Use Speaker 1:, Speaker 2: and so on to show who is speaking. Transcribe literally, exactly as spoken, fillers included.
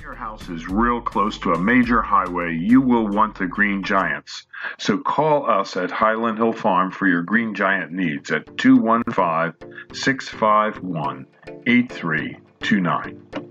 Speaker 1: Your house is real close to a major highway, you will want the Green Giants. So call us at Highland Hill Farm for your Green Giant needs at two one five, six five one, eight three two nine.